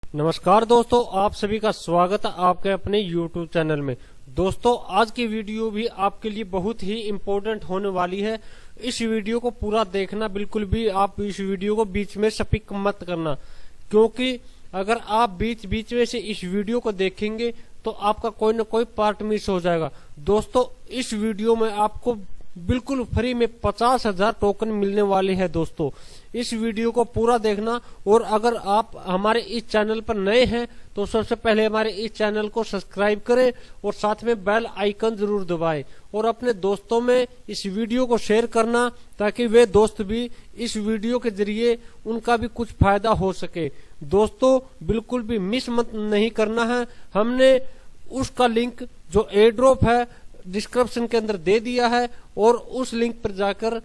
नमस्कार दोस्तों, आप सभी का स्वागत है आपके अपने YouTube चैनल में। दोस्तों, आज की वीडियो भी आपके लिए बहुत ही इम्पोर्टेंट होने वाली है। इस वीडियो को पूरा देखना, बिल्कुल भी आप इस वीडियो को बीच में स्किप मत करना, क्योंकि अगर आप बीच बीच में से इस वीडियो को देखेंगे तो आपका कोई न कोई पार्ट मिस हो जाएगा। दोस्तों, इस वीडियो में आपको बिल्कुल फ्री में 50,000 टोकन मिलने वाले हैं। दोस्तों, इस वीडियो को पूरा देखना, और अगर आप हमारे इस चैनल पर नए हैं तो सबसे पहले हमारे इस चैनल को सब्सक्राइब करें और साथ में बेल आइकन जरूर दबाएं, और अपने दोस्तों में इस वीडियो को शेयर करना ताकि वे दोस्त भी इस वीडियो के जरिए उनका भी कुछ फायदा हो सके। दोस्तों, बिल्कुल भी मिस मत नहीं करना है। हमने उसका लिंक जो एयर ड्रॉप है डिस्क्रिप्शन के अंदर दे दिया है, और उस लिंक पर जाकर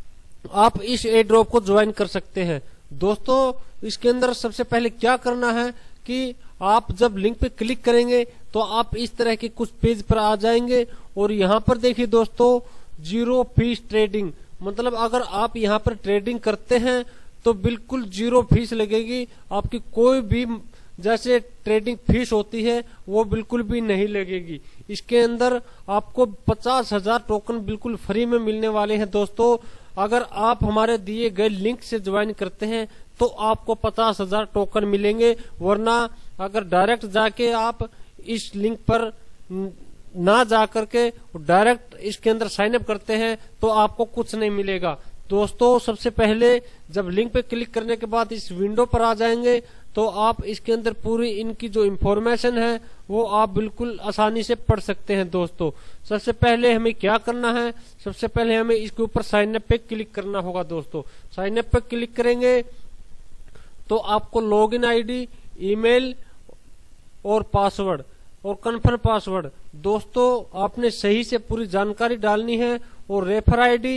आप इस एयर ड्रॉप को ज्वाइन कर सकते हैं। दोस्तों, इसके अंदर सबसे पहले क्या करना है कि आप जब लिंक पे क्लिक करेंगे तो आप इस तरह के कुछ पेज पर आ जाएंगे, और यहाँ पर देखिए दोस्तों, 0 फीस ट्रेडिंग, मतलब अगर आप यहाँ पर ट्रेडिंग करते हैं तो बिल्कुल 0 फीस लगेगी। आपकी कोई भी जैसे ट्रेडिंग फीस होती है वो बिल्कुल भी नहीं लगेगी। इसके अंदर आपको 50,000 टोकन बिल्कुल फ्री में मिलने वाले हैं। दोस्तों, अगर आप हमारे दिए गए लिंक से ज्वाइन करते हैं तो आपको 50,000 टोकन मिलेंगे, वरना अगर डायरेक्ट जाके आप इस लिंक पर ना जा करके डायरेक्ट इसके अंदर साइन अप करते हैं तो आपको कुछ नहीं मिलेगा। दोस्तों, सबसे पहले जब लिंक पे क्लिक करने के बाद इस विंडो पर आ जाएंगे तो आप इसके अंदर पूरी इनकी जो इंफॉर्मेशन है वो आप बिल्कुल आसानी से पढ़ सकते हैं। दोस्तों, सबसे पहले हमें क्या करना है, सबसे पहले हमें इसके ऊपर साइन अप पे क्लिक करना होगा। दोस्तों, साइन अप पे क्लिक करेंगे तो आपको लॉगिन आईडी, ईमेल और पासवर्ड और कंफर्म पासवर्ड, दोस्तों आपने सही से पूरी जानकारी डालनी है, और रेफर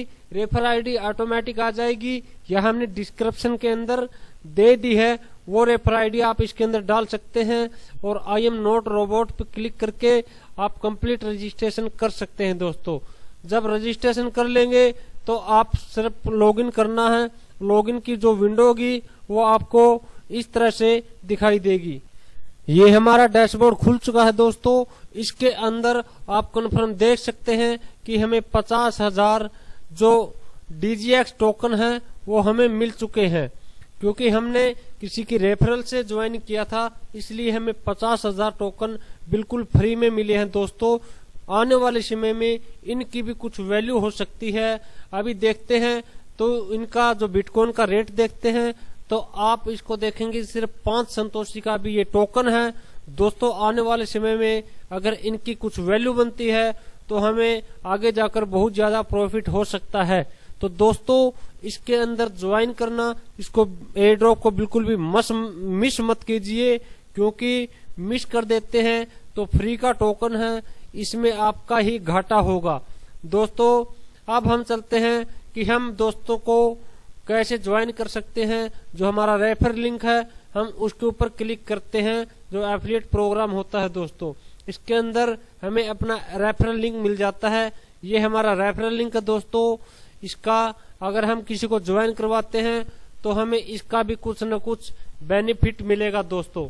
आईडी ऑटोमेटिक आ जाएगी, यह हमने डिस्क्रिप्शन के अंदर दे दी है। वो रेफर आईडी आप इसके अंदर डाल सकते हैं, और आई एम नॉट रोबोट पे क्लिक करके आप कंप्लीट रजिस्ट्रेशन कर सकते हैं। दोस्तों, जब रजिस्ट्रेशन कर लेंगे तो आप सिर्फ लॉगिन करना है। लॉगिन की जो विंडो होगी वो आपको इस तरह से दिखाई देगी। ये हमारा डैशबोर्ड खुल चुका है। दोस्तों, इसके अंदर आप कन्फर्म देख सकते हैं कि हमें 50,000 जो DGX टोकन है वो हमें मिल चुके हैं, क्योंकि हमने किसी की रेफरल से ज्वाइन किया था, इसलिए हमें 50,000 टोकन बिल्कुल फ्री में मिले हैं। दोस्तों, आने वाले समय में इनकी भी कुछ वैल्यू हो सकती है। अभी देखते हैं तो इनका जो बिटकॉइन का रेट देखते हैं तो आप इसको देखेंगे सिर्फ 5 संतोषी का भी ये टोकन है। दोस्तों, आने वाले समय में अगर इनकी कुछ वैल्यू बनती है तो हमें आगे जाकर बहुत ज्यादा प्रॉफिट हो सकता है। तो दोस्तों, इसके अंदर ज्वाइन करना, इसको एयर ड्रॉप को बिल्कुल भी मिस मत कीजिए, क्योंकि मिस कर देते हैं तो फ्री का टोकन है, इसमें आपका ही घाटा होगा। दोस्तों, अब हम चलते हैं कि हम दोस्तों को कैसे ज्वाइन कर सकते हैं। जो हमारा रेफर लिंक है हम उसके ऊपर क्लिक करते हैं, जो एफिलिएट प्रोग्राम होता है। दोस्तों, इसके अंदर हमें अपना रेफरल लिंक मिल जाता है। ये हमारा रेफरल लिंक है। दोस्तों, इसका अगर हम किसी को ज्वाइन करवाते हैं तो हमें इसका भी कुछ न कुछ बेनिफिट मिलेगा। दोस्तों,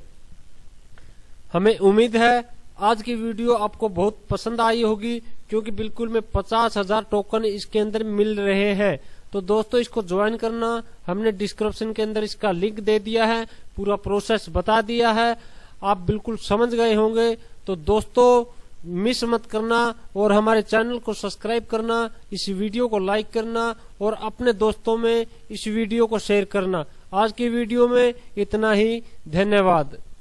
हमें उम्मीद है आज की वीडियो आपको बहुत पसंद आई होगी, क्योंकि बिल्कुल में 50,000 टोकन इसके अंदर मिल रहे हैं। तो दोस्तों, इसको ज्वाइन करना हमने डिस्क्रिप्शन के अंदर इसका लिंक दे दिया है, पूरा प्रोसेस बता दिया है, आप बिल्कुल समझ गए होंगे। तो दोस्तों, मिस मत करना, और हमारे चैनल को सब्सक्राइब करना, इस वीडियो को लाइक करना, और अपने दोस्तों में इस वीडियो को शेयर करना। आज की वीडियो में इतना ही, धन्यवाद।